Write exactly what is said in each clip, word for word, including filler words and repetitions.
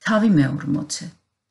თავი მეორმოცე.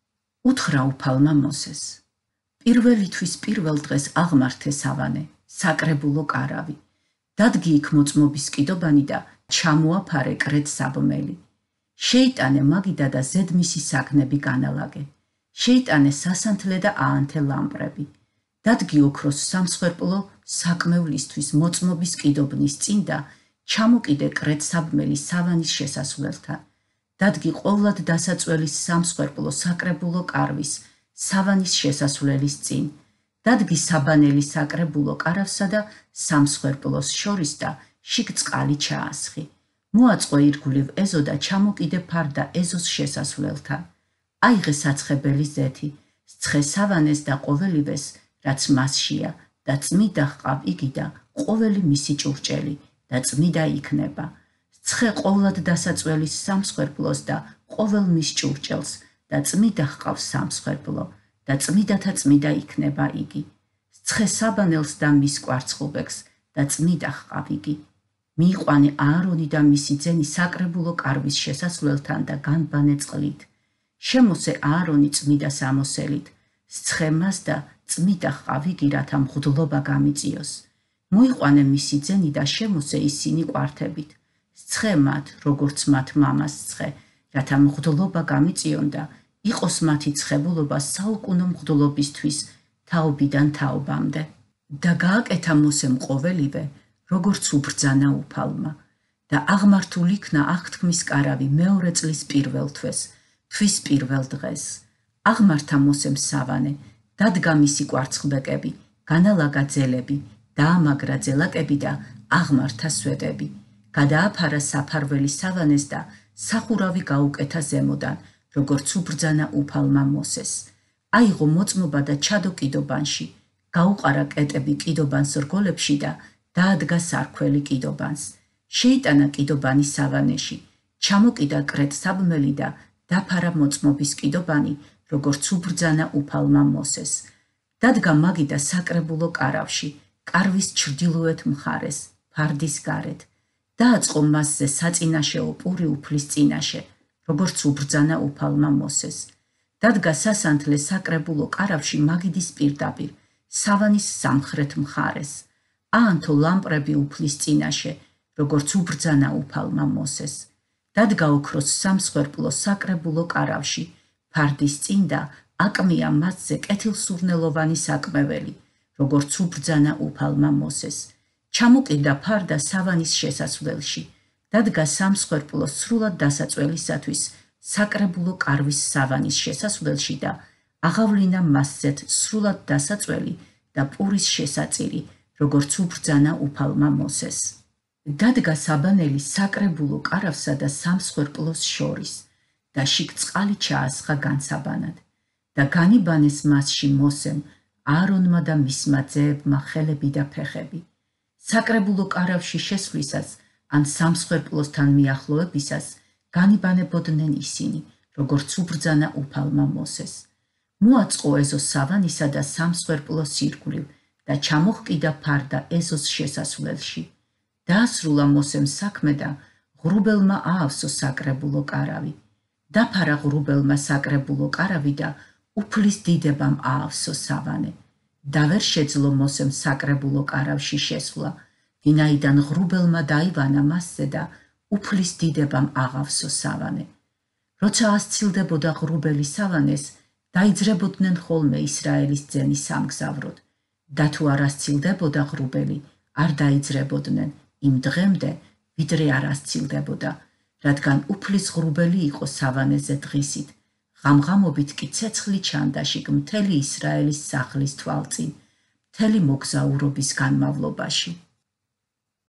უთხრა უფალმა მოსეს. პირველი თვის პირველ დღეს აღმართე სავანე, საკრებულო კარავი. დადგი იქ მოწმობის კიდობანი და ჩამოაფარე კრეთ საბმელი. შეიტანე მაგიდა და ზედმისი საგნები განალაგე. შეიტანე სასანთლე და აანთე ლამპრები. დადგი ოქროს სამსხვერპლო საკმევლისთვის მოწმობის კიდობნის წინ და ჩამოკიდე კრეთ საბმელი სავანის შესასვლელთან. დადგი ყოვლად დასაწველის სამსხვერპლო საკრებულო კარვის სავანის შესასვლელის წინ. დადგი საბანელი საკრებულო კარავსა და სამსხვერპლოს შორის და შიგ წყალი ჩაასხი. მოაწყო ირგვლივ ეზო და ჩამოკიდე ფარდა ეზოს შესასვლელთან. აიღე საცხებელი ზეთი, სცხე სავანეს და ყოველივეს, რაც მასშია და წმიდა ჰყავ იგი და ყოველი მისი ჭურჭელი და წმიდა იქნება. სცხე ყოვლად დასაწველის სამსხვერპლოს და ყოველ მის ჭურჭელს და წმიდა ჰყავს სამსხვერპლო და წმიდათა წმიდა იქნება იგი. სცხე საბანელს და მის კვარცხლბეკს და წმიდა ჰყავ იგი. მიიყვანე აარონი და მისი ძენი საკრებულო კარვის შესასვლელთან და განბანე წყლით. შემოსე აარონი წმიდას ამოსელით. სცხე მას და წმიდა ჰყავ იგი, რათა მღვდლობა გამიწიოს. მოიყვანე მისი ძენი და შემოსე ისინი კვართებით. სცხე მათ, როგორც მათ მამას სცხე, რათა მღვდლობა გამიწიონ და იყოს მათი ცხებულობა საუკუნო მღვდლობისთვის თაობიდან თაობამდე. და გააკეთა მოსემ ყოველივე, როგორც უბრძანა უფალმა. და აღმართულ იქნა აღთქმის კარავი მეორე წლის პირველ თვეს, თვის პირველ დღეს. აღმართა მოსემ სავანე, დადგა მისი კვარცხლბეკები, განალაგა ძელები, დაამაგრა ძელაკები და აღმართა სვეტები. გადააფარა საფარველი სავანეს და სახურავი გაუკეთა ზემოდან, როგორც უბრძანა უფალმა მოსეს. აიღო მოწმობა და ჩადო კიდობანში, გაუყარა კეტები კიდობანს რგოლებში და დაადგა სარქველი კიდობანს. შეიტანა კიდობანი სავანეში, ჩამოკიდა კრეთ საბმელი და დაფარა მოწმობის კიდობანი, როგორც უბრძანა უფალმა მოსეს. დადგა მაგიდა საკრებულო კარავში, კარვის ჩრდილოეთ მხარეს, ფარდის გარეთ. დააწყო მასზე საწინაშეო პური უფლის წინაშე, როგორც უბრძანა უფალმა მოსეს. დადგა სასანთლე საკრებულო კარავში მაგიდის პირდაპირ, სავანის სამხრეთ მხარეს. აანთო ლამპრები უფლის წინაშე, როგორც უბრძანა უფალმა მოსეს. დადგა ოქროს სამსხვერპლო საკრებულო კარავში, ფარდის წინ და აკმია მასზე კეთილსურნელოვანი საკმეველი, როგორც უბრძანა უფალმა მოსეს. ჩამოკიდა ფარდა სავანის შესასვლელში. დადგა სამსხვერპლო სრულად დასაწველისათვის საკრებულო კარვის სავანის შესასვლელში და აღავლინა მასზეთ სრულად დასაწველი და პურის შესაწირი, როგორც უბრძანა უფალმა მოსეს. დადგა საბანელი საკრებულო კარავსა და სამსხვერპლოს შორის და შიგ წყალი ჩაასხა განსაბანად და განიბანეს მასში მოსემ, აარონმა და მისმა ძეებმა ხელები და ფეხები. საკრებულო კარავში შესვლისას ან სამსხვერპლოსთან მიახლოებისას განიბანებოდნენ ისინი, როგორც უბრძანა უფალმა მოსეს. მოაწყო ეზო სავანისა და სამსხვერპლოს ირგვლივ და ჩამოჰკიდა ფარდა ეზოს შესასვლელში. დაასრულა მოსემ საქმე და ღრუბელმა აავსო საკრებულო კარავი. დაფარა ღრუბელმა საკრებულო კარავი და უფლის დიდებამ აავსო სავანე. და ვერ შეძლო მოსემ საკრებულო კარავში შესვლა, ვინაიდან ღრუბელმა დაივანა მასზე და უფლის დიდებამ აღავსო სავანე. როცა ასცილდებოდა ღრუბელი სავანეს, დაიძრებოდნენ ხოლმე ისრაელის ძენი სამგზავროდ. და თუ არ ასცილდებოდა ღრუბელი, არ დაიძრებოდნენ იმ დღემდე, ვიდრე არ ასცილდებოდა, რადგან უფლის ღრუბელი იყო სავანეზე დღისით. ღამღამობით კი ცეცხლი ჩანდა შიგ მთელი ისრაელის სახლის თვალწინ, მთელი მოგზაურობის განმავლობაში.